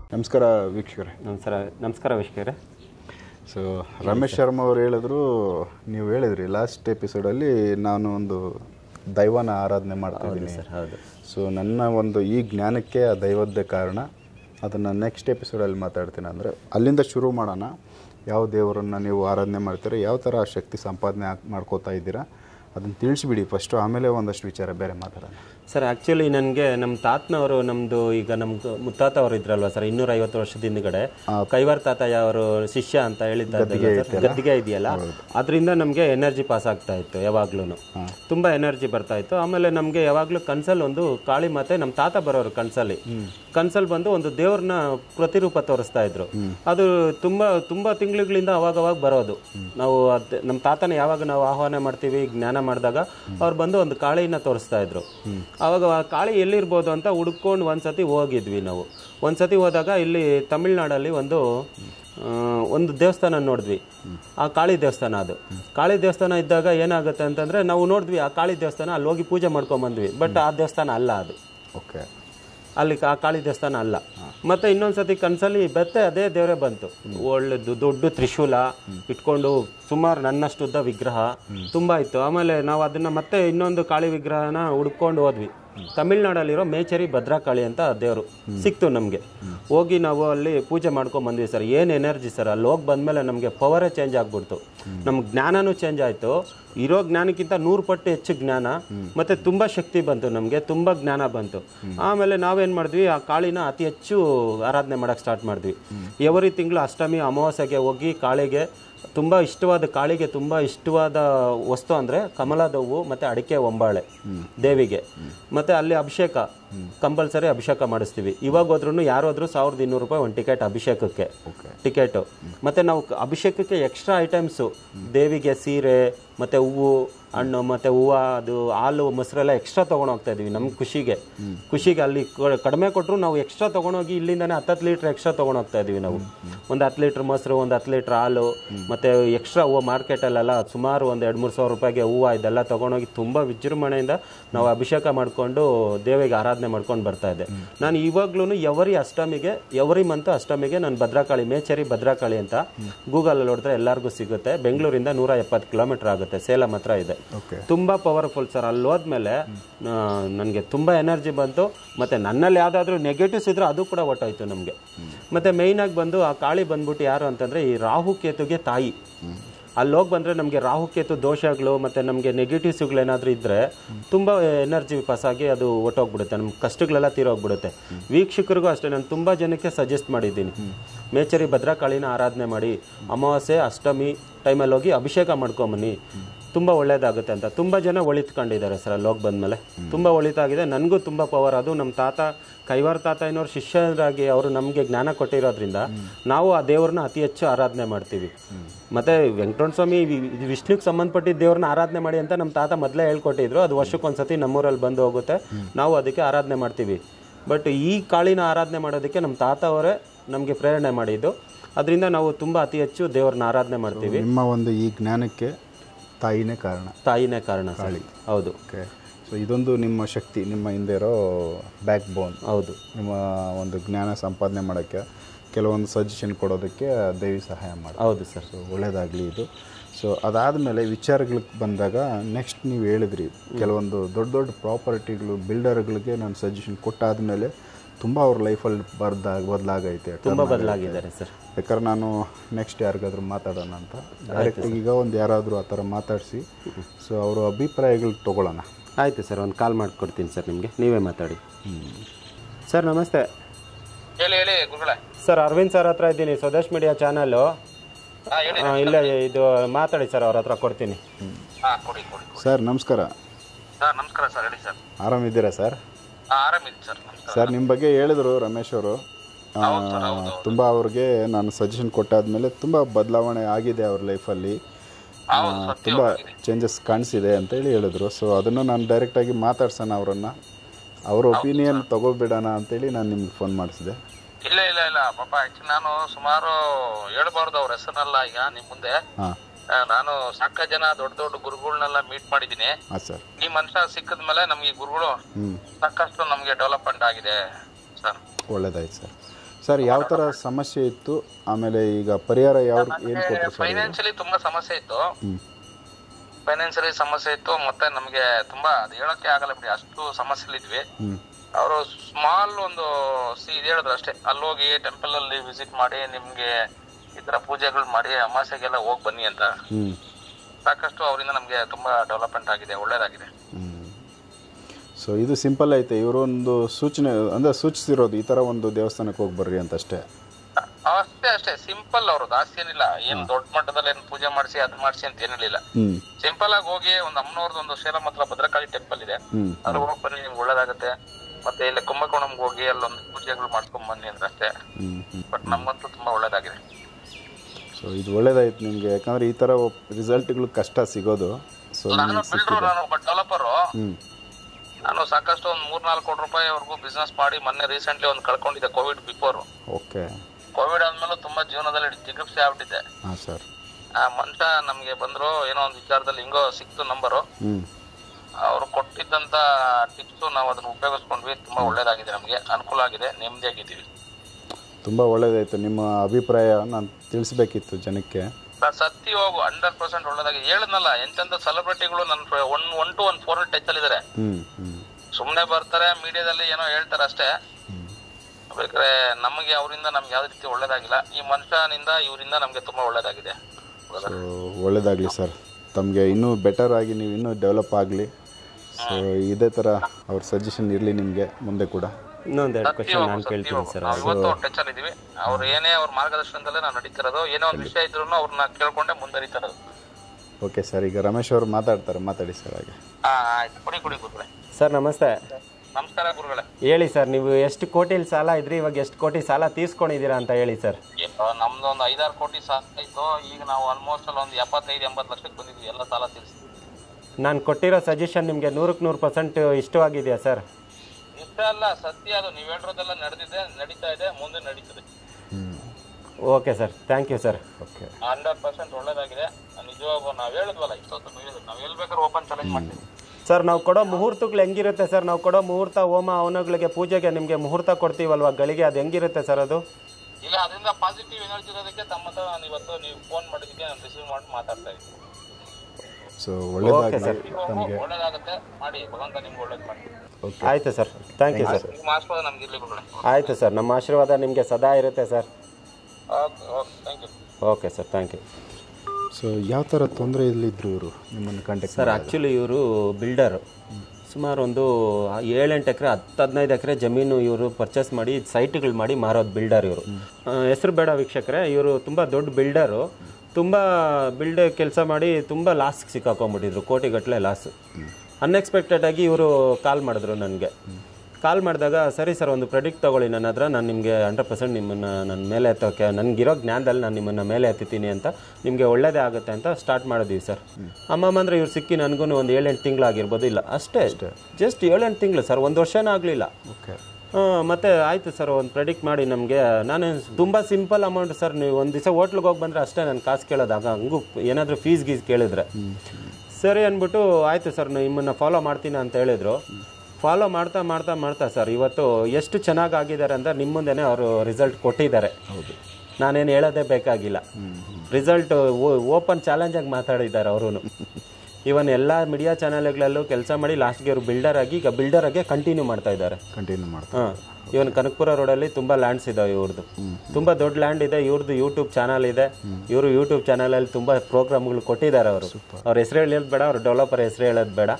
ನಮಸ್ಕಾರ ವೀಕ್ಷಕರೇ. ನಮಸ್ಕಾರ ವೀಕ್ಷಕರೇ. ಸೊ ರಮೇಶ್ ಶರ್ಮಾ ಅವರು ಹೇಳಿದ್ರು, ನೀವು ಹೇಳಿದ್ರಿ ಲಾಸ್ಟ್ ಎಪಿಸೋಡಲ್ಲಿ ನಾನು ಒಂದು ದೈವನ ಆರಾಧನೆ ಮಾಡ್ತಾಯಿದ್ದೀನಿ ಸರ್. ಹೌದು. ಸೊ ನನ್ನ ಒಂದು ಈ ಜ್ಞಾನಕ್ಕೆ ಆ ದೈವದ್ದೇ ಕಾರಣ. ಅದನ್ನು ನೆಕ್ಸ್ಟ್ ಎಪಿಸೋಡಲ್ಲಿ ಮಾತಾಡ್ತೀನಿ. ಅಂದರೆ ಅಲ್ಲಿಂದ ಶುರು ಮಾಡೋಣ. ಯಾವ ದೇವರನ್ನು ನೀವು ಆರಾಧನೆ ಮಾಡ್ತೀರಾ, ಯಾವ ಥರ ಶಕ್ತಿ ಸಂಪಾದನೆ ಮಾಡ್ಕೋತಾ ಇದ್ದೀರಾ ಅದನ್ನು ತಿಳಿಸ್ಬಿಡಿ ಫಸ್ಟು, ಆಮೇಲೆ ಒಂದಷ್ಟು ವಿಚಾರ ಬೇರೆ ಮಾತಾಡೋಣ. ಸರ್ ಆ್ಯಕ್ಚುಲಿ ನನಗೆ ನಮ್ಮ ತಾತನವರು, ನಮ್ಮದು ಈಗ ನಮ್ಮ ಮುತ್ತಾತ ಅವರು ಇದ್ರಲ್ವ ಸರ್, 250 ವರ್ಷದ ಹಿಂದ್ಗಡೆ ಕೈವಾರ ತಾತಯ್ಯ ಅವರು ಶಿಷ್ಯ ಅಂತ ಹೇಳಿದ್ದಾರೆ. ಗದ್ದಿಗೆ ಇದೆಯಲ್ಲ, ಅದರಿಂದ ನಮಗೆ ಎನರ್ಜಿ ಪಾಸ್ ಆಗ್ತಾ ಇತ್ತು. ಯಾವಾಗ್ಲೂ ತುಂಬ ಎನರ್ಜಿ ಬರ್ತಾ ಇತ್ತು. ಆಮೇಲೆ ನಮಗೆ ಯಾವಾಗಲೂ ಕನ್ಸಲ್ಲಿ ಒಂದು ಕಾಳಿ ಮಾತೆ, ನಮ್ಮ ತಾತ ಬರೋರು ಕನ್ಸಲ್ಲಿ ಬಂದು ಒಂದು ದೇವ್ರನ್ನ ಪ್ರತಿರೂಪ ತೋರಿಸ್ತಾ ಇದ್ರು. ಅದು ತುಂಬ ತಿಂಗಳುಗಳಿಂದ ಅವಾಗವಾಗ ಬರೋದು. ನಾವು ನಮ್ಮ ತಾತನ ಯಾವಾಗ ನಾವು ಆಹ್ವಾನ ಮಾಡ್ತೀವಿ, ಜ್ಞಾನ ಮಾಡಿದಾಗ ಅವ್ರು ಬಂದು ಒಂದು ಕಾಳಿನ ತೋರಿಸ್ತಾ ಇದ್ರು. ಆವಾಗ ಆ ಕಾಳಿ ಎಲ್ಲಿರ್ಬೋದು ಅಂತ ಹುಡ್ಕೊಂಡು ಒಂದ್ಸತಿ ಹೋಗಿದ್ವಿ ನಾವು. ಒಂದ್ಸತಿ ಹೋದಾಗ ಇಲ್ಲಿ ತಮಿಳ್ನಾಡಲ್ಲಿ ಒಂದು ದೇವಸ್ಥಾನ ನೋಡಿದ್ವಿ. ಆ ಕಾಳಿ ದೇವಸ್ಥಾನ, ಅದು ಕಾಳಿ ದೇವಸ್ಥಾನ ಇದ್ದಾಗ ಏನಾಗುತ್ತೆ ಅಂತಂದ್ರೆ, ನಾವು ನೋಡಿದ್ವಿ ಆ ಕಾಳಿ ದೇವಸ್ಥಾನ, ಅಲ್ಲಿ ಹೋಗಿ ಪೂಜೆ ಮಾಡ್ಕೊಂಬಂದ್ವಿ. ಬಟ್ ಆ ದೇವಸ್ಥಾನ ಅಲ್ಲ ಅದು. ಓಕೆ, ಅಲ್ಲಿ ಆ ಕಾಳಿ ದೇವಸ್ಥಾನ ಅಲ್ಲ. ಮತ್ತೆ ಇನ್ನೊಂದ್ಸತಿ ಕನ್ಸಲ್ಲಿ ಅದೇ ದೇವರೇ ಬಂತು. ಒಳ್ಳೆದು ದೊಡ್ಡ ತ್ರಿಶೂಲ ಇಟ್ಕೊಂಡು ಸುಮಾರು ನನ್ನಷ್ಟು ಉದ್ದ ವಿಗ್ರಹ ತುಂಬಾ ಇತ್ತು. ಆಮೇಲೆ ನಾವು ಅದನ್ನ ಮತ್ತೆ ಇನ್ನೊಂದು ಕಾಳಿ ವಿಗ್ರಹನ ಹುಡ್ಕೊಂಡು ಹೋದ್ವಿ. ತಮಿಳ್ನಾಡಲ್ಲಿರೋ ಮೇಚೇರಿ ಭದ್ರಕಾಳಿ ಅಂತ ದೇವರು ಸಿಕ್ತು ನಮಗೆ. ಹೋಗಿ ನಾವು ಅಲ್ಲಿ ಪೂಜೆ ಮಾಡ್ಕೊಂಡ್ ಬಂದ್ವಿ ಸರ್. ಏನು ಎನರ್ಜಿ ಸರ್, ಅಲ್ಲಿ ಹೋಗಿ ಬಂದಮೇಲೆ ನಮಗೆ ಪವರೇ ಚೇಂಜ್ ಆಗ್ಬಿಡ್ತು. ನಮ್ಗೆ ಜ್ಞಾನನೂ ಚೇಂಜ್ ಆಯಿತು. ಇರೋ ಜ್ಞಾನಕ್ಕಿಂತ 100 ಪಟ್ಟು ಹೆಚ್ಚು ಜ್ಞಾನ, ಮತ್ತು ತುಂಬ ಶಕ್ತಿ ಬಂತು ನಮಗೆ, ತುಂಬ ಜ್ಞಾನ ಬಂತು. ಆಮೇಲೆ ನಾವೇನು ಮಾಡಿದ್ವಿ, ಆ ಕಾಳಿನ ಅತಿ ಹೆಚ್ಚು ಆರಾಧನೆ ಮಾಡೋಕ್ಕೆ ಸ್ಟಾರ್ಟ್ ಮಾಡಿದ್ವಿ. ಎವರಿ ತಿಂಗಳು ಅಷ್ಟಮಿ ಅಮಾವಾಸ್ಯೆಗೆ ಹೋಗಿ ಕಾಳಿಗೆ ತುಂಬ ಇಷ್ಟವಾದ, ಕಾಳಿಗೆ ತುಂಬ ಇಷ್ಟವಾದ ವಸ್ತು ಅಂದರೆ ಕಮಲದ ಹೂವು ಮತ್ತು ಅಡಿಕೆ ಒಂಬಾಳೆ ದೇವಿಗೆ. ಮತ್ತು ಅಲ್ಲಿ ಅಭಿಷೇಕ ಕಂಪಲ್ಸರಿ ಅಭಿಷೇಕ ಮಾಡಿಸ್ತೀವಿ. ಇವಾಗ ಹೋದ್ರೂ ಯಾರಾದ್ರೂ 1200 ರೂಪಾಯಿ ಒಂದು ಟಿಕೆಟ್ ಅಭಿಷೇಕಕ್ಕೆ ಟಿಕೆಟು. ಮತ್ತು ನಾವು ಅಭಿಷೇಕಕ್ಕೆ ಎಕ್ಸ್ಟ್ರಾ ಐಟಮ್ಸು, ದೇವಿಗೆ ಸೀರೆ ಮತ್ತು ಹೂವು, ಹಣ್ಣು ಮತ್ತು ಹೂವು, ಅದು ಹಾಲು, ಮೊಸರೆಲ್ಲ ಎಕ್ಸ್ಟ್ರಾ ತೊಗೊಂಡು ಹೋಗ್ತಾ ಇದೀವಿ. ನಮ್ಮ ಖುಷಿಗೆ ಅಲ್ಲಿ ಕಡಿಮೆ ಕೊಟ್ಟರು ನಾವು ಎಕ್ಸ್ಟ್ರಾ ತೊಗೊಂಡೋಗಿ ಇಲ್ಲಿಂದಾನೆ 10 ಲೀಟ್ರ್ ಎಕ್ಸ್ಟ್ರಾ ತೊಗೊಂಡು ಹೋಗ್ತಾ ಇದೀವಿ ನಾವು. ಒಂದು 10 ಲೀಟ್ರ್ ಮೊಸರು, ಒಂದು 10 ಲೀಟ್ರ್ ಹಾಲು, ಮತ್ತು ಎಕ್ಸ್ಟ್ರಾ ಹೂವು ಮಾರ್ಕೆಟಲ್ಲೆಲ್ಲ ಸುಮಾರು ಒಂದು 2-3 ಸಾವಿರ ರೂಪಾಯಿಗೆ ಹೂವು ಇದೆಲ್ಲ ತೊಗೊಂಡೋಗಿ ತುಂಬ ವಿಜೃಂಭಣೆಯಿಂದ ನಾವು ಅಭಿಷೇಕ ಮಾಡಿಕೊಂಡು ದೇವಿಗೆ ಆರಾಧನೆ ಮಾಡ್ಕೊಂಡು ಬರ್ತಾ ಇದ್ದೆ. ನಾನು ಇವಾಗ್ಲೂ ಎವರಿ ಮಂತ್ ಅಷ್ಟಮಿಗೆ ನಾನು ಭದ್ರಕಾಳಿ, ಮೇಚೇರಿ ಭದ್ರಕಾಳಿ ಅಂತ ಗೂಗಲಲ್ಲಿ ಹೊಡೆದ್ರೆ ಎಲ್ಲರಿಗೂ ಸಿಗುತ್ತೆ. ಬೆಂಗಳೂರಿಂದ 170 ಕಿಲೋಮೀಟರ್ ಆಗುತ್ತೆ, ಸೇಲಂ ಹತ್ರ ಇದೆ. ತುಂಬ ಪವರ್ಫುಲ್ ಸರ್. ಅಲ್ಲಿ ಹೋದ್ಮೇಲೆ ನನಗೆ ತುಂಬ ಎನರ್ಜಿ ಬಂತು. ಮತ್ತು ನನ್ನಲ್ಲಿ ಯಾವುದಾದ್ರೂ ನೆಗೆಟಿವ್ಸ್ ಇದ್ರೆ ಅದು ಕೂಡ ಹೊಟ್ಟೋಯ್ತು ನಮಗೆ. ಮತ್ತು ಮೇಯ್ನಾಗಿ ಬಂದು ಆ ಕಾಳಿ ಬಂದ್ಬಿಟ್ಟು ಯಾರು ಅಂತಂದರೆ ಈ ರಾಹು ಕೇತುಗೆ ತಾಯಿ. ಅಲ್ಲಿ ಹೋಗಿ ಬಂದರೆ ನಮಗೆ ರಾಹುಕೇತು ದೋಷಗಳು ಮತ್ತು ನಮಗೆ ನೆಗೆಟಿವ್ಸ್ಗಳೇನಾದರೂ ಇದ್ದರೆ ತುಂಬ ಎನರ್ಜಿ ಪಾಸಾಗಿ ಅದು ಹೊಟ್ಟೋಗ್ಬಿಡುತ್ತೆ, ನಮ್ಮ ಕಷ್ಟಗಳೆಲ್ಲ ತೀರೋಗ್ಬಿಡುತ್ತೆ. ವೀಕ್ಷಕರಿಗೂ ಅಷ್ಟೇ, ನಾನು ತುಂಬ ಜನಕ್ಕೆ ಸಜೆಸ್ಟ್ ಮಾಡಿದ್ದೀನಿ, ಮೇಚೇರಿ ಭದ್ರಕಾಳಿನ ಆರಾಧನೆ ಮಾಡಿ, ಅಮಾವಾಸ್ಯೆ ಅಷ್ಟಮಿ ಟೈಮಲ್ಲಿ ಹೋಗಿ ಅಭಿಷೇಕ ಮಾಡ್ಕೊಂಬನ್ನಿ, ತುಂಬ ಒಳ್ಳೇದಾಗುತ್ತೆ ಅಂತ. ತುಂಬ ಜನ ಒಳಿತ್ಕೊಂಡಿದ್ದಾರೆ ಸರ್. ಅಲ್ಲಿ ಹೋಗಿ ಬಂದಮೇಲೆ ತುಂಬ ಒಳಿತಾಗಿದೆ. ನನಗೂ ತುಂಬ ಪವರ್. ಅದು ನಮ್ಮ ತಾತ ಕೈವಾರ ತಾತಯ್ಯನವ್ರ ಶಿಷ್ಯರಾಗಿ ಅವರು ನಮಗೆ ಜ್ಞಾನ ಕೊಟ್ಟಿರೋದ್ರಿಂದ ನಾವು ಆ ದೇವ್ರನ್ನ ಅತಿ ಹೆಚ್ಚು ಆರಾಧನೆ ಮಾಡ್ತೀವಿ. ಮತ್ತು ವೆಂಕಟರಮಣ ಸ್ವಾಮಿ ವಿಷ್ಣುಗೆ ಸಂಬಂಧಪಟ್ಟಿದ್ದ ದೇವ್ರನ್ನ ಆರಾಧನೆ ಮಾಡಿ ಅಂತ ನಮ್ಮ ತಾತ ಮೊದಲೇ ಹೇಳ್ಕೊಟ್ಟಿದ್ರು. ಅದು ವರ್ಷಕ್ಕೊಂದ್ಸತಿ ನಮ್ಮೂರಲ್ಲಿ ಬಂದು ಹೋಗುತ್ತೆ, ನಾವು ಅದಕ್ಕೆ ಆರಾಧನೆ ಮಾಡ್ತೀವಿ. ಬಟ್ ಈ ಕಾಳಿನ ಆರಾಧನೆ ಮಾಡೋದಕ್ಕೆ ನಮ್ಮ ತಾತ ಅವರೇ ನಮಗೆ ಪ್ರೇರಣೆ ಮಾಡಿದ್ದು. ಅದರಿಂದ ನಾವು ತುಂಬ ಅತಿ ಹೆಚ್ಚು ದೇವ್ರನ್ನ ಆರಾಧನೆ ಮಾಡ್ತೀವಿ. ನಿಮ್ಮ ಒಂದು ಈ ಜ್ಞಾನಕ್ಕೆ ತಾಯಿನೇ ಕಾರಣ ಕಾಳಿ. ಹೌದು. ಓಕೆ. ಸೊ ಇದೊಂದು ನಿಮ್ಮ ಶಕ್ತಿ, ನಿಮ್ಮ ಹಿಂದೆ ಇರೋ ಬ್ಯಾಕ್ ಬೋನ್. ಹೌದು. ನಿಮ್ಮ ಒಂದು ಜ್ಞಾನ ಸಂಪಾದನೆ ಮಾಡೋಕ್ಕೆ, ಕೆಲವೊಂದು ಸಜೆಷನ್ ಕೊಡೋದಕ್ಕೆ ದೇವಿ ಸಹಾಯ ಮಾಡಿ. ಹೌದು ಸರ್. ಸೊ ಒಳ್ಳೆಯದಾಗಲಿ ಇದು. ಸೊ ಅದಾದಮೇಲೆ ವಿಚಾರಗಳಿಗೆ ಬಂದಾಗ ನೆಕ್ಸ್ಟ್ ನೀವು ಹೇಳಿದ್ರಿ, ಕೆಲವೊಂದು ದೊಡ್ಡ ಪ್ರಾಪರ್ಟಿಗಳು ಬಿಲ್ಡರ್ಗಳಿಗೆ ನಾನು ಸಜೆಷನ್ ಕೊಟ್ಟಾದಮೇಲೆ ತುಂಬ ಅವ್ರ ಲೈಫಲ್ಲಿ ಬದಲಾಗೈತೆ, ತುಂಬ ಬದಲಾಗಿದ್ದಾರೆ ಸರ್. ಬೇಕಾದ್ರೆ ನಾನು ನೆಕ್ಸ್ಟ್ ಯಾರಿಗಾದ್ರೂ ಮಾತಾಡೋಣ ಅಂತ ಡೈರೆಕ್ಟಾಗಿ ಈಗ ಒಂದು ಯಾರಾದರೂ ಆ ಥರ ಮಾತಾಡಿಸಿ ಸೊ ಅವರ ಅಭಿಪ್ರಾಯಗಳು ತೊಗೊಳ್ಳೋಣ. ಆಯಿತು ಸರ್, ಒಂದು ಕಾಲ್ ಮಾಡಿಕೊಡ್ತೀನಿ ಸರ್ ನಿಮಗೆ, ನೀವೇ ಮಾತಾಡಿ. ಸರ್ ನಮಸ್ತೆ. ಹೇಳಿ ಗುರುಗಳೇ. ಸರ್ ಅರವಿಂದ್ ಸರ್ ಹತ್ರ ಇದ್ದೀನಿ, ಸ್ವದೇಶ್ ಮೀಡಿಯಾ ಚಾನಲ್ಲು. ಇಲ್ಲ ಇದು ಮಾತಾಡಿ ಸರ್, ಅವ್ರ ಹತ್ರ ಕೊಡ್ತೀನಿ. ಸರ್ ನಮಸ್ಕಾರ. ನಮಸ್ಕಾರ ಸರ್, ಹೇಳಿ ಸರ್. ಆರಾಮಿದ್ದೀರಾ ಸರ್? ಆರಾಮಿದ್ದೀನಿ ಸರ್. ಸರ್ ನಿಮ್ಮ ಬಗ್ಗೆ ಹೇಳಿದ್ರು ರಮೇಶ್ ಅವರು, ತುಂಬ ಅವ್ರಿಗೆ ನಾನು ಸಜೆಷನ್ ಕೊಟ್ಟಾದ್ಮೇಲೆ ತುಂಬ ಬದಲಾವಣೆ ಆಗಿದೆ ಅವ್ರ ಲೈಫಲ್ಲಿ, ತುಂಬ ಚೇಂಜಸ್ ಕಾಣಿಸಿದೆ ಅಂತೇಳಿ ಹೇಳಿದ್ರು. ಸೊ ಅದನ್ನು ನಾನು ಡೈರೆಕ್ಟಾಗಿ ಮಾತಾಡ್ಸೋಣ ಅವರನ್ನು, ಅವ್ರ ಒಪಿನಿಯನ್ ತಗೋಬಿಡೋಣ ಅಂತೇಳಿ ನಾನು ನಿಮ್ಗೆ ಫೋನ್ ಮಾಡಿಸಿದೆ. ಇಲ್ಲ ಪಾಪ ಆಕ್ಚುಲಿ ನಾನು ಸುಮಾರು ಹೇಳ್ಬಾರ್ದು ಅವ್ರ ಹೆಸರನ್ನೆಲ್ಲ ಈಗ ನಿಮ್ಮ ಮುಂದೆ. ನಾನು ಸಾಕಷ್ಟು ಜನ ದೊಡ್ಡ ಗುರುಗಳನ್ನೆಲ್ಲ ಮೀಟ್ ಮಾಡಿದ್ದೀನಿ. ಈ ಮನುಷ್ಯ ಸಿಕ್ಕಿದ್ಮೇಲೆ ನಮ್ಗೆ ಗುರುಗಳು ಸಾಕಷ್ಟು ನಮ್ಗೆ ಡೆವಲಪ್ಮೆಂಟ್ ಆಗಿದೆ ಸರ್. ಒಳ್ಳೇದಾಯ್ತು ಸರ್. ಸರ್ ಯಾವ ಥರ ಸಮಸ್ಯೆ ಇತ್ತು, ಆಮೇಲೆ ಈಗ ಪರಿಹಾರ ಏನು ಕೊಟ್ಟರು ಸರ್? ಫೈನಾನ್ಷಿಯಲಿ ತುಂಬಾ ಸಮಸ್ಯೆ ಇತ್ತು. ಫೈನಾನ್ಷಿಯಲಿ ಸಮಸ್ಯೆ ಇತ್ತು, ಮತ್ತೆ ನಮ್ಗೆ ತುಂಬಾ ಅದು ಹೇಳಕ್ಕೆ ಆಗಲ್ಲ ಬಿಡಿ, ಅಷ್ಟು ಸಮಸ್ಯೆಲಿದ್ವಿ. ಅವರು ಸ್ಮಾಲ್ ಒಂದು ಇದು ಹೇಳಿದ್ರು ಅಷ್ಟೇ, ಅಲ್ಲಿ ಹೋಗಿ ಟೆಂಪಲ್ ಅಲ್ಲಿ ವಿಸಿಟ್ ಮಾಡಿ ನಿಮ್ಗೆ ಈ ತರ ಪೂಜೆಗಳು ಮಾಡಿ ಅಮಾಸೆಗೆಲ್ಲ ಹೋಗಿ ಬನ್ನಿ ಅಂತ. ಸಾಕಷ್ಟು ಅವರಿಂದ ನಮ್ಗೆ ತುಂಬಾ ಡೆವಲಪ್ಮೆಂಟ್ ಆಗಿದೆ, ಒಳ್ಳೇದಾಗಿದೆ. ಸೊ ಇದು ಸಿಂಪಲ್ ಐತೆ, ಇವರೊಂದು ಸೂಚನೆ ಅಂದರೆ ಸೂಚಿಸಿರೋದು ಈ ಥರ ಒಂದು ದೇವಸ್ಥಾನಕ್ಕೆ ಹೋಗಿ ಬರ್ರಿ ಅಂತ ಅಷ್ಟೇ. ಅಷ್ಟೇ ಸಿಂಪಲ್. ಅವರು ಜಾಸ್ತಿ ಏನಿಲ್ಲ, ಏನ್ ದೊಡ್ಡ ಮಟ್ಟದಲ್ಲಿ ಏನ್ ಪೂಜೆ ಮಾಡಿಸಿ ಅದ್ ಮಾಡಿಸಿ ಅಂತ ಏನಿಲ್ಲ. ಸಿಂಪಲ್ ಆಗಿ ಹೋಗಿ ಒಂದು ಅಮ್ಮನವ್ರದ್ದು ಒಂದು ಶೇಲಂ ಹತ್ರ ಭದ್ರಕಾಳಿ ಟೆಂಪಲ್ ಇದೆ, ಅಲ್ಲಿ ಹೋಗಿ ಬನ್ನಿ, ನಿಮ್ಗೆ ಒಳ್ಳೇದಾಗತ್ತೆ. ಮತ್ತೆ ಇಲ್ಲಿ ಕುಂಭಕೋಣಂಗೆ ಹೋಗಿ ಅಲ್ಲೊಂದು ಪೂಜೆಗಳು ಮಾಡ್ಕೊಂಡ್ ಬನ್ನಿ ಅಂದ್ರೆ ಅಷ್ಟೇ. ಬಟ್ ನಮ್ಗಂತೂ ತುಂಬಾ ಒಳ್ಳೇದಾಗಿದೆ. ಸೊ ಇದು ಒಳ್ಳೇದಾಯ್ತು ನಿಮ್ಗೆ, ಯಾಕಂದ್ರೆ ಈ ತರ ರಿಸಲ್ಟ್ಗಳು ಕಷ್ಟ ಸಿಗೋದು. ಸೊ ನಾನು ಬಿಲ್ಡ್ರು, ನಾನು ಒಬ್ಬ ಡೆವಲಪರು. ನಾನು ಸಾಕಷ್ಟು ಒಂದು 3-4 ಕೋಟಿ ರೂಪಾಯಿವರೆಗೂ ಬಿಸ್ನೆಸ್ ಮಾಡಿ ಮೊನ್ನೆ ರೀಸೆಂಟ್ಲಿ ಒಂದು ಕಳ್ಕೊಂಡಿದ್ದೆ, ಕೋವಿಡ್ ಬಿಫೋರ್. ಓಕೆ. ಕೋವಿಡ್ ಆದ್ಮೇಲೆ ತುಂಬಾ ಜೀವನದಲ್ಲಿ ಜಿಗುಪ್ಸೆ ಆಗ್ಬಿಟ್ಟಿದೆ. ಹಾಂ ಸರ್. ಆ ಮನುಷ್ಯ ನಮ್ಗೆ ಬಂದ್ರು, ಏನೋ ಒಂದು ವಿಚಾರದಲ್ಲಿ ಹಿಂಗೋ ಸಿಕ್ತು ನಂಬರು. ಅವ್ರು ಕೊಟ್ಟಿದ್ದಂತ ಟಿಪ್ಸ್ ನಾವು ಅದನ್ನ ಉಪಯೋಗಿಸ್ಕೊಂಡ್ವಿ. ತುಂಬಾ ಒಳ್ಳೇದಾಗಿದೆ, ನಮ್ಗೆ ಅನುಕೂಲ ಆಗಿದೆ, ನೆಮ್ಮದಿಯಾಗಿದ್ದೀವಿ. ತುಂಬಾ ಒಳ್ಳೇದಾಯ್ತು. ನಿಮ್ಮ ಅಭಿಪ್ರಾಯ ನಾನು ತಿಳಿಸ್ಬೇಕಿತ್ತು ಜನಕ್ಕೆ. ಸತ್ಯ ಹೋಗು 100% ಒಳ್ಳೇದಾಗಿದೆ. ಹೇಳಿದ್ನಲ್ಲ, ಎಂತೆಂತ ಸೆಲೆಬ್ರಿಟಿಗಳು ನನ್ನ 1 to 1 4 ಟಚ್ ಅಲ್ಲಿ ಇದಾರೆ. ಸುಮ್ನೆ ಬರ್ತಾರೆ ಮೀಡಿಯಾದಲ್ಲಿ ಏನೋ ಹೇಳ್ತಾರೆ ಅಷ್ಟೇ. ಬೇಕಾದ್ರೆ ನಮಗೆ ಅವರಿಂದ ನಮ್ಗೆ ಯಾವ್ದು ರೀತಿ ಒಳ್ಳೇದಾಗಿಲ್ಲ. ಈ ಮನುಷ್ಯನಿಂದ ಇವರಿಂದ ನಮ್ಗೆ ತುಂಬಾ ಒಳ್ಳೇದಾಗಿದೆ. ಒಳ್ಳೇದಾಗ್ಲಿ ಸರ್, ತಮಗೆ ಇನ್ನೂ ಬೆಟರ್ ಆಗಿ ನೀವು ಇನ್ನೂ ಡೆವಲಪ್ ಆಗಲಿ. ಸೊ ಇದೇ ಥರ ಅವ್ರ ಸಜೆಷನ್ ಇರಲಿ ನಿಮಗೆ ಮುಂದೆ ಕೂಡ. ಇನ್ನೊಂದೆರಡು ಕ್ವೆಶ್ಚನ್ ನಾನು ಕೇಳ್ತೀನಿ ಸರ್. ಇವತ್ತು ಅವ್ರ ಟಚ್ ಅಲ್ಲಿ ಇದೀವಿ. ಅವ್ರು ಏನೇ ಅವ್ರ ಮಾರ್ಗದರ್ಶನದಲ್ಲೇ ನಾವು ನಡೀತಿರೋದು. ಏನೋ ಒಂದು ವಿಷಯ ಇದ್ರು ಅವ್ರನ್ನ ಕೇಳ್ಕೊಂಡೆ ಮುಂದರಿತಿರೋದು. ಓಕೆ ಸರ್, ಈಗ ರಮೇಶ್ ಅವರು ಮಾತಾಡ್ತಾರೆ, ಮಾತಾಡಿ ಸರ್. ಹಾಗೆ ಆಯ್ತು, ಕುಡಿ ಗುರುಗಳೇ. ಸರ್ ನಮಸ್ತೆ. ನಮಸ್ಕಾರ ಗುರುಗಳೇ. ಹೇಳಿ ಸರ್, ನೀವು ಎಷ್ಟು ಕೋಟಿಲಿ ಸಾಲ ಇದ್ರಿ, ಇವಾಗ ಎಷ್ಟು ಕೋಟಿ ಸಾಲ ತೀರ್ಸ್ಕೊಂಡಿದ್ದೀರಾ ಅಂತ ಹೇಳಿ ಸರ್. ನಮ್ದು ಒಂದು 5-6 ಕೋಟಿ ಸಾಲ ಇತ್ತು. ಈಗ ನಾವು ಆಲ್ಮೋಸ್ಟ್ ಅಲ್ಲಿ ಒಂದು 75-80 ಲಕ್ಷಕ್ಕೆ ಬಂದಿದ್ವಿ, ಎಲ್ಲ ಸಾಲ ತೀರಿಸಿ. ನಾನು ಕೊಟ್ಟಿರೋ ಸಜೆಷನ್ ನಿಮಗೆ 100% ಇಷ್ಟವಾಗಿದೆಯಾ ಸರ್? ಇಷ್ಟ ಅಲ್ಲ, ಸತ್ಯ ಅದು. ನೀವು ಹೇಳಿರೋದೆಲ್ಲ ನಡೆದಿದೆ, ನಡೀತಾ ಇದೆ, ಮುಂದೆ ನಡೀತದೆ. Okay sir, thank you sir. Okay, 100% ಒಳ್ಳೇದಾಗಿದೆ. ನಿಜವಾಗೂ ನಾವು ಹೇಳಿದ್ವಲ್ಲ, ಇಷ್ಟೊತ್ತು ನಾವು ಎಲ್ಲಿ ಬೇಕಾದ್ರೂ ಓಪನ್ ಚಾಲೆಂಜ್ ಮಾಡ್ತೀವಿ ಸರ್. ನಾವು ಕೊಡೋ ಮುಹೂರ್ತಗಳು ಹೆಂಗಿರುತ್ತೆ ಸರ್? ನಾವು ಕೊಡೋ ಮುಹೂರ್ತ, ಹೋಮ ಹವನಗಳಿಗೆ, ಪೂಜೆಗೆ ನಿಮಗೆ ಮುಹೂರ್ತ ಕೊಡ್ತೀವಲ್ವಾ ಗಳಿಗೆ, ಅದು ಹೆಂಗಿರುತ್ತೆ ಸರ್? ಅದು ಇಲ್ಲ, ಅದರಿಂದ ಪಾಸಿಟಿವ್ ಎನರ್ಜಿ ಇರೋದಕ್ಕೆ ತಮ್ಮ ಹತ್ರ ನಾನು ಇವತ್ತು ನೀವು ಫೋನ್ ಮಾಡಿದ್ದಕ್ಕೆ ನಾನು ರಿಸೀವ್ ಮಾಡಿ ಮಾತಾಡ್ತಾ ಇದ್ದೀನಿ. ಸೊ ಒಳ್ಳೇದಾಗುತ್ತೆ ಮಾಡಿ, ಭಗವಂತ ನಿಮ್ಗೆ ಒಳ್ಳೇದು ಮಾಡಿ. ಆಯಿತು ಸರ್, ಥ್ಯಾಂಕ್ ಯು ಸರ್. ನಿಮ್ಮ ಆಶೀರ್ವಾದ ನಮ್ಗೆ ಇರಲಿ ಗುರುಗಳೇ. ಆಯಿತು ಸರ್, ನಮ್ಮ ಆಶೀರ್ವಾದ ನಿಮಗೆ ಸದಾ ಇರುತ್ತೆ sir. Okay, thank you. Okay sir, thank you. So ಯಾವ ಥರ ತೊಂದರೆಯಲ್ಲಿದ್ದರು ಇವರು ನಿಮ್ಮನ್ನು ಕಾಂಟ್ಯಾಕ್ಟ್? ಸರ್ ಆ್ಯಕ್ಚುಲಿ ಇವರು ಬಿಲ್ಡರು. ಸುಮಾರು ಒಂದು 7-8 ಎಕರೆ 10-15 ಎಕರೆ ಜಮೀನು ಇವರು ಪರ್ಚೇಸ್ ಮಾಡಿ ಸೈಟ್ಗಳು ಮಾಡಿ ಮಾರೋದು ಬಿಲ್ಡರ್ ಇವರು. ಹೆಸರು ಬೇಡ ವೀಕ್ಷಕರೇ, ಇವರು ತುಂಬ ದೊಡ್ಡ ಬಿಲ್ಡರು. ತುಂಬ ಕೆಲಸ ಮಾಡಿ ತುಂಬ ಲಾಸ್ಗೆ ಸಿಕ್ಕಾಕೊಂಡ್ಬಿಟ್ಟಿದ್ರು, ಕೋಟಿಗಟ್ಟಲೆ ಲಾಸು. ಅನ್ಎಕ್ಸ್ಪೆಕ್ಟೆಡ್ ಆಗಿ ಇವರು ಕಾಲ್ ಮಾಡಿದ್ರು ನನಗೆ. ಕಾಲ್ ಮಾಡಿದಾಗ, ಸರಿ ಸರ್ ಒಂದು ಪ್ರಾಡಕ್ಟ್ ತೊಗೊಳ್ಳಿ ನನ್ನ ಹತ್ರ, ನಾನು ನಿಮಗೆ 100% ನಿಮ್ಮನ್ನು ನನ್ನ ಮೇಲೆ ಎತ್ತೋಕೆ, ನನಗಿರೋ ಜ್ಞಾನದಲ್ಲಿ ನಾನು ನಿಮ್ಮನ್ನು ಮೇಲೆ ಎತ್ತೀನಿ ಅಂತ, ನಿಮಗೆ ಒಳ್ಳೇದೇ ಆಗುತ್ತೆ ಅಂತ ಸ್ಟಾರ್ಟ್ ಮಾಡಿದ್ವಿ ಸರ್. ಅಮ್ಮಮ್ಮ ಅಂದರೆ ಇವ್ರು ಸಿಕ್ಕಿ ನನಗೂ ಒಂದು 7-8 ತಿಂಗಳಾಗಿರ್ಬೋದು. ಇಲ್ಲ ಅಷ್ಟೇ, ಜಸ್ಟ್ 7-8 ತಿಂಗಳು ಸರ್, 1 ವರ್ಷನೂ ಆಗಲಿಲ್ಲ. ಓಕೆ. ಮತ್ತು ಆಯಿತು ಸರ್ ಒಂದು ಪ್ರಾಡಕ್ಟ್ ಮಾಡಿ ನಮಗೆ. ನಾನು ತುಂಬ ಸಿಂಪಲ್ ಅಮೌಂಟ್ ಸರ್, ನೀವು ಒಂದು ದಿವಸ ಹೋಟ್ಲಿಗೆ ಹೋಗಿ ಬಂದರೆ ಅಷ್ಟೇ ನಾನು ಕಾಸು ಕೇಳೋದಾಗ, ಹಂಗೂ ಏನಾದರೂ ಫೀಸ್ ಕೇಳಿದ್ರೆ ಸರಿ ಅಂದ್ಬಿಟ್ಟು, ಆಯಿತು ಸರ್ ನಿಮ್ಮನ್ನು ಫಾಲೋ ಮಾಡ್ತೀನಿ ಅಂತ ಹೇಳಿದರು. ಫಾಲೋ ಮಾಡ್ತಾ ಮಾಡ್ತಾ ಮಾಡ್ತಾ ಸರ್ ಇವತ್ತು ಎಷ್ಟು ಚೆನ್ನಾಗಿ ಆಗಿದ್ದಾರೆ ಅಂದರೆ ನಿಮ್ಮ ಮುಂದೆನೇ ಅವರು ರಿಸಲ್ಟ್ ಕೊಟ್ಟಿದ್ದಾರೆ. ಹೌದು, ನಾನೇನು ಹೇಳೋದೇ ಬೇಕಾಗಿಲ್ಲ. ರಿಸಲ್ಟ್ ಓಪನ್ ಚಾಲೆಂಜಾಗಿ ಮಾತಾಡಿದ್ದಾರೆ ಅವರು. ಇವನ್ ಎಲ್ಲ ಮೀಡಿಯಾ ಚಾನಲ್ಗಳಲ್ಲೂ ಕೆಲಸ ಮಾಡಿ ಲಾಸ್ಟ್ಗೆ ಇವರು ಬಿಲ್ಡರ್ ಆಗಿ, ಈಗ ಬಿಲ್ಡರ್ ಆಗಿ ಕಂಟಿನ್ಯೂ ಮಾಡ್ತಾ ಇದ್ದಾರೆ. ಇವನ್ ಕನಕಪುರ ರೋಡಲ್ಲಿ ತುಂಬ ಲ್ಯಾಂಡ್ಸ್ ಇದಾವೆ ಇವ್ರದ್ದು, ತುಂಬ ದೊಡ್ಡ ಲ್ಯಾಂಡ್ ಇದೆ ಇವ್ರದ್ದು. ಯೂಟ್ಯೂಬ್ ಚಾನಲ್ ಇದೆ, ಇವರು ಯೂಟ್ಯೂಬ್ ಚಾನಲಲ್ಲಿ ತುಂಬ ಪ್ರೋಗ್ರಾಮ್ಗಳು ಕೊಟ್ಟಿದ್ದಾರೆ ಅವರು. ಅವ್ರ ಹೆಸರು ಹೇಳೋದು ಬೇಡ, ಅವ್ರ ಡೆವಲಪರ್ ಹೆಸರು ಹೇಳೋದು ಬೇಡ.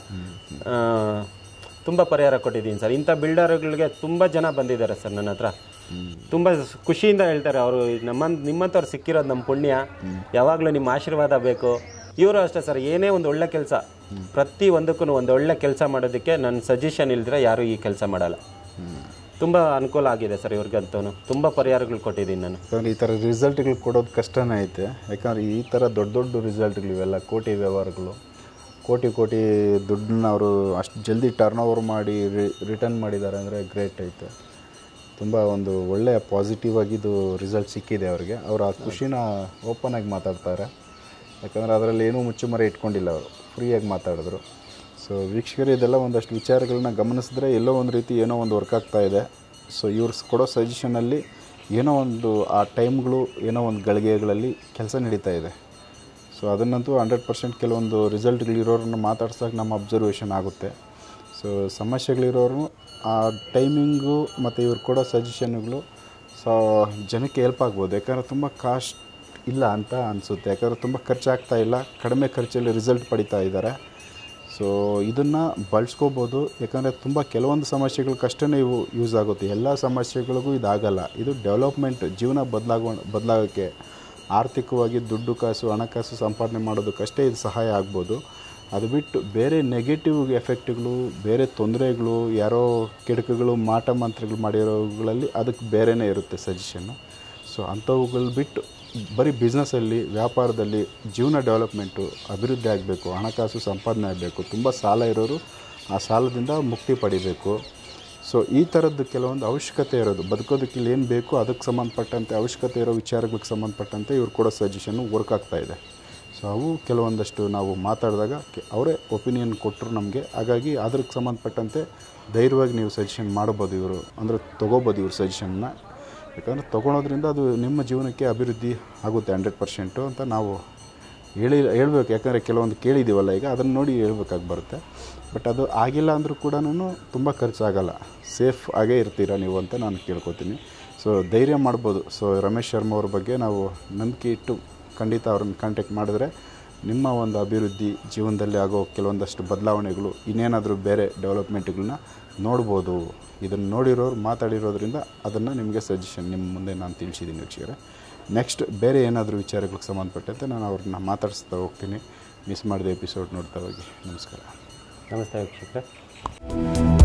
ತುಂಬ ಪರಿಹಾರ ಕೊಟ್ಟಿದ್ದೀನಿ ಸರ್. ಇಂಥ ಬಿಲ್ಡರ್ಗಳಿಗೆ ತುಂಬ ಜನ ಬಂದಿದ್ದಾರೆ ಸರ್ ನನ್ನ ಹತ್ರ. ತುಂಬ ಖುಷಿಯಿಂದ ಹೇಳ್ತಾರೆ ಅವರು, ನಿಮ್ಮಂಥವ್ರು ಸಿಕ್ಕಿರೋದು ನಮ್ಮ ಪುಣ್ಯ, ಯಾವಾಗಲೂ ನಿಮ್ಮ ಆಶೀರ್ವಾದ ಬೇಕು. ಇವರು ಅಷ್ಟೇ ಸರ್, ಏನೇ ಒಂದು ಒಳ್ಳೆ ಕೆಲಸ, ಪ್ರತಿ ಒಂದಕ್ಕೂ ಒಂದು ಒಳ್ಳೆ ಕೆಲಸ ಮಾಡೋದಕ್ಕೆ ನನ್ನ ಸಜೆಷನ್ ಇಲ್ದಿರ ಯಾರೂ ಈ ಕೆಲಸ ಮಾಡಲ್ಲ. ತುಂಬ ಅನುಕೂಲ ಆಗಿದೆ ಸರ್ ಇವ್ರಿಗಂತೂ. ತುಂಬ ಪರಿಹಾರಗಳು ಕೊಟ್ಟಿದ್ದೀನಿ ನಾನು. ಈ ಥರ ರಿಸಲ್ಟ್ಗಳು ಕೊಡೋದು ಕಷ್ಟನೇ ಐತೆ, ಯಾಕಂದರೆ ಈ ಥರ ದೊಡ್ಡ ದೊಡ್ಡ ರಿಸಲ್ಟ್ಗಳು ಇವೆಲ್ಲ ಕೋಟಿ ವ್ಯವಹಾರಗಳು, ಕೋಟಿ ದುಡ್ಡನ್ನ ಅವರು ಅಷ್ಟು ಜಲ್ದಿ ಟರ್ನ್ ಓವರ್ ಮಾಡಿ ರಿಟರ್ನ್ ಮಾಡಿದ್ದಾರೆ ಅಂದರೆ ಗ್ರೇಟ್ ಐತೆ. ತುಂಬ ಒಂದು ಒಳ್ಳೆಯ ಪಾಸಿಟಿವ್ ಆಗಿದ್ದು ರಿಸಲ್ಟ್ ಸಿಕ್ಕಿದೆ ಅವ್ರಿಗೆ. ಅವರು ಆ ಖುಷಿನ ಓಪನ್ ಆಗಿ ಮಾತಾಡ್ತಾರೆ, ಯಾಕಂದರೆ ಅದರಲ್ಲಿ ಏನೂ ಮುಚ್ಚುಮರೆ ಇಟ್ಕೊಂಡಿಲ್ಲ, ಅವರು ಫ್ರೀಯಾಗಿ ಮಾತಾಡಿದ್ರು. ಸೊ ವೀಕ್ಷಕರು ಇದೆಲ್ಲ ಒಂದಷ್ಟು ವಿಚಾರಗಳನ್ನ ಗಮನಿಸಿದ್ರೆ ಎಲ್ಲೋ ಒಂದು ರೀತಿ ಏನೋ ಒಂದು ವರ್ಕ್ ಆಗ್ತಾ ಇದೆ. ಸೊ ಇವ್ರು ಕೊಡೋ ಸಜೆಷನಲ್ಲಿ ಏನೋ ಒಂದು ಆ ಟೈಮ್ಗಳು ಏನೋ ಒಂದು ಗಳಿಗೆಗಳಲ್ಲಿ ಕೆಲಸ ನಡೀತಾ ಇದೆ. ಸೊ ಅದನ್ನಂತೂ 100% ಕೆಲವೊಂದು ರಿಸಲ್ಟ್ಗಳಿರೋರನ್ನ ಮಾತಾಡ್ಸೋಕೆ ನಮ್ಮ ಅಬ್ಸರ್ವೇಷನ್ ಆಗುತ್ತೆ. ಸೊ ಸಮಸ್ಯೆಗಳಿರೋರು ಆ ಟೈಮಿಂಗು ಮತ್ತು ಇವ್ರು ಕೊಡೋ ಸಜೆಷನ್ಗಳು ಸೊ ಜನಕ್ಕೆ ಹೆಲ್ಪ್ ಆಗ್ಬೋದು. ಯಾಕಂದರೆ ತುಂಬ ಕಾಸ್ಟ್ ಇಲ್ಲ ಅಂತ ಅನಿಸುತ್ತೆ. ಯಾಕಂದರೆ ತುಂಬ ಖರ್ಚಾಗ್ತಾ ಇಲ್ಲ, ಕಡಿಮೆ ಖರ್ಚಲ್ಲಿ ರಿಸಲ್ಟ್ ಪಡಿತಾ ಇದ್ದಾರೆ. ಸೊ ಇದನ್ನು ಬಳಸ್ಕೋಬೋದು. ಯಾಕಂದರೆ ತುಂಬ ಕೆಲವೊಂದು ಸಮಸ್ಯೆಗಳಿಗಷ್ಟೇ ಇವು ಯೂಸ್ ಆಗುತ್ತೆ, ಎಲ್ಲ ಸಮಸ್ಯೆಗಳಿಗೂ ಇದಾಗಲ್ಲ. ಇದು ಡೆವಲಪ್ಮೆಂಟ್, ಜೀವನ ಬದಲಾಗೋಕ್ಕೆ, ಆರ್ಥಿಕವಾಗಿ ದುಡ್ಡು ಕಾಸು ಹಣಕಾಸು ಸಂಪಾದನೆ ಮಾಡೋದಕ್ಕಷ್ಟೇ ಇದು ಸಹಾಯ ಆಗ್ಬೋದು. ಅದು ಬಿಟ್ಟು ಬೇರೆ ನೆಗೆಟಿವ್ ಎಫೆಕ್ಟ್ಗಳು, ಬೇರೆ ತೊಂದರೆಗಳು, ಯಾರೋ ಕೆಡುಕುಗಳು, ಮಾಟ ಮಂತ್ರಗಳು ಮಾಡಿರೋಗಳಲ್ಲಿ ಅದಕ್ಕೆ ಬೇರೆಯೇ ಇರುತ್ತೆ ಸಜೆಷನ್ನು. ಸೊ ಅಂಥವುಗಳು ಬಿಟ್ಟು ಬರೀ ಬಿಸ್ನೆಸ್ಸಲ್ಲಿ, ವ್ಯಾಪಾರದಲ್ಲಿ ಜೀವನ ಡೆವಲಪ್ಮೆಂಟು, ಅಭಿವೃದ್ಧಿ ಆಗಬೇಕು, ಹಣಕಾಸು ಸಂಪಾದನೆ ಆಗಬೇಕು, ತುಂಬ ಸಾಲ ಇರೋರು ಆ ಸಾಲದಿಂದ ಮುಕ್ತಿ ಪಡಿಬೇಕು. ಸೊ ಈ ಥರದ್ದು ಕೆಲವೊಂದು ಅವಶ್ಯಕತೆ ಇರೋದು, ಬದುಕೋದಕ್ಕೆ ಇಲ್ಲಿ ಏನು ಬೇಕು ಅದಕ್ಕೆ ಸಂಬಂಧಪಟ್ಟಂತೆ ಅವಶ್ಯಕತೆ ಇರೋ ವಿಚಾರಗಳಿಗೆ ಸಂಬಂಧಪಟ್ಟಂತೆ ಇವ್ರು ಕೊಡೋ ಸಜೆಷನ್ನು ವರ್ಕ್ ಆಗ್ತಾಯಿದೆ. ಸೊ ಅವು ಕೆಲವೊಂದಷ್ಟು ನಾವು ಮಾತಾಡಿದಾಗ ಅವರೇ ಒಪಿನಿಯನ್ ಕೊಟ್ಟರು ನಮಗೆ. ಹಾಗಾಗಿ ಅದಕ್ಕೆ ಸಂಬಂಧಪಟ್ಟಂತೆ ಧೈರ್ಯವಾಗಿ ನೀವು ಸಜೆಷನ್ ಮಾಡ್ಬೋದು, ಇವರು ಅಂದರೆ ತೊಗೋಬೋದು ಇವ್ರ ಸಜೆಷನ್ನ. ಯಾಕಂದರೆ ತೊಗೊಳೋದ್ರಿಂದ ಅದು ನಿಮ್ಮ ಜೀವನಕ್ಕೆ ಅಭಿವೃದ್ಧಿ ಆಗುತ್ತೆ 100% ಅಂತ ನಾವು ಹೇಳ್ಬೇಕು. ಯಾಕಂದರೆ ಕೆಲವೊಂದು ಕೇಳಿದ್ದೀವಲ್ಲ ಈಗ, ಅದನ್ನು ನೋಡಿ ಹೇಳ್ಬೇಕಾಗಿ ಬರುತ್ತೆ. ಬಟ್ ಅದು ಆಗಿಲ್ಲ ಅಂದರೂ ಕೂಡ ತುಂಬ ಖರ್ಚಾಗಲ್ಲ, ಸೇಫ್ ಆಗೇ ಇರ್ತೀರ ನೀವು ಅಂತ ನಾನು ಕೇಳ್ಕೊತೀನಿ. ಸೊ ಧೈರ್ಯ ಮಾಡ್ಬೋದು. ಸೊ ರಮೇಶ್ ಶರ್ಮಾ ಅವ್ರ ಬಗ್ಗೆ ನಾವು ನಂಬಿಕೆ ಇಟ್ಟು ಖಂಡಿತ ಅವ್ರನ್ನ ಕಾಂಟ್ಯಾಕ್ಟ್ ಮಾಡಿದ್ರೆ ನಿಮ್ಮ ಒಂದು ಅಭಿವೃದ್ಧಿ, ಜೀವನದಲ್ಲಿ ಆಗೋ ಕೆಲವೊಂದಷ್ಟು ಬದಲಾವಣೆಗಳು, ಇನ್ನೇನಾದರೂ ಬೇರೆ ಡೆವಲಪ್ಮೆಂಟ್ಗಳನ್ನ ನೋಡ್ಬೋದು. ಇದನ್ನು ನೋಡಿರೋರು ಮಾತಾಡಿರೋದ್ರಿಂದ ಅದನ್ನು ನಿಮಗೆ ಸಜೆಷನ್ ನಿಮ್ಮ ಮುಂದೆ ನಾನು ತಿಳಿಸಿದ್ದೀನಿ ವೀಕ್ಷಕರೇ. ನೆಕ್ಸ್ಟ್ ಬೇರೆ ಏನಾದರೂ ವಿಚಾರಗಳಿಗೆ ಸಂಬಂಧಪಟ್ಟಂತೆ ನಾನು ಅವ್ರನ್ನ ಮಾತಾಡಿಸ್ತಾ ಹೋಗ್ತೀನಿ. ಮಿಸ್ ಮಾಡಿದ ಎಪಿಸೋಡ್ ನೋಡ್ತಾ ಹೋಗಿ. ನಮಸ್ಕಾರ. ನಮಸ್ತೆ ವೀಕ್ಷಕರೇ.